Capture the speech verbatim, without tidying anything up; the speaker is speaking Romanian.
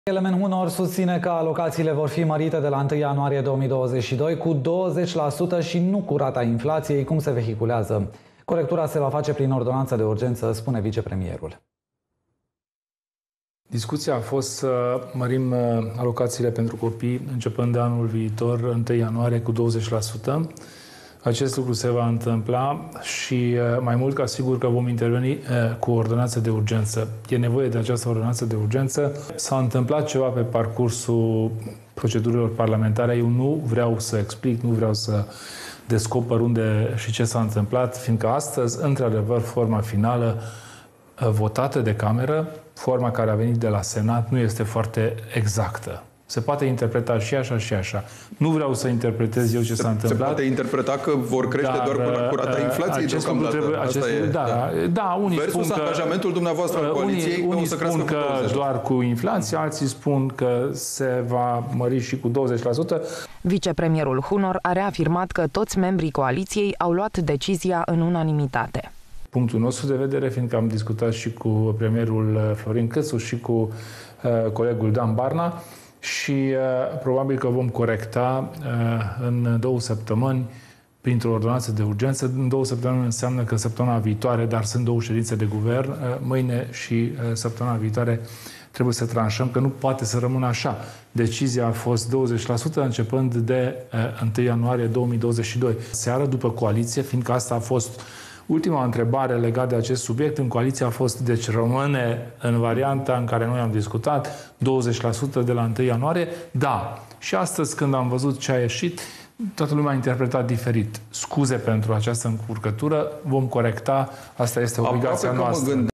Element Hunor susține că alocațiile vor fi mărite de la întâi ianuarie două mii douăzeci și doi cu douăzeci la sută și nu cu rata inflației, cum se vehiculează. Corectura se va face prin ordonanță de urgență, spune vicepremierul. Discuția a fost să mărim alocațiile pentru copii începând de anul viitor, întâi ianuarie, cu douăzeci la sută. Acest lucru se va întâmpla și mai mult ca sigur că vom interveni cu ordonanță de urgență. E nevoie de această ordonanță de urgență. S-a întâmplat ceva pe parcursul procedurilor parlamentare. Eu nu vreau să explic, nu vreau să descoper unde și ce s-a întâmplat, fiindcă astăzi, într-adevăr, forma finală votată de Cameră, forma care a venit de la Senat, nu este foarte exactă. Se poate interpreta și așa și așa. Nu vreau să interpretez eu ce s-a întâmplat. Se poate interpreta că vor crește dar, doar până cu rata inflației deocamdată. Trebuie, acest, e, da, da, da, unii versus spun că, angajamentul dumneavoastră al coaliției unii, unii să spun că cu doar cu inflație, alții spun că se va mări și cu douăzeci la sută. Vicepremierul Hunor a reafirmat că toți membrii coaliției au luat decizia în unanimitate. Punctul nostru de vedere, fiindcă am discutat și cu premierul Florin Câțu și cu uh, colegul Dan Barna, și uh, probabil că vom corecta uh, în două săptămâni printr-o ordonanță de urgență. În două săptămâni înseamnă că săptămâna viitoare, dar sunt două ședințe de guvern, uh, mâine și uh, săptămâna viitoare trebuie să tranșăm, că nu poate să rămână așa. Decizia a fost douăzeci la sută începând de uh, întâi ianuarie două mii douăzeci și doi. Seară după coaliție, fiindcă asta a fost ultima întrebare legată de acest subiect, în coaliție a fost, deci rămâne în varianta în care noi am discutat, douăzeci la sută de la întâi ianuarie, da. Și astăzi, când am văzut ce a ieșit, toată lumea a interpretat diferit. Scuze pentru această încurcătură, vom corecta, asta este obligația noastră.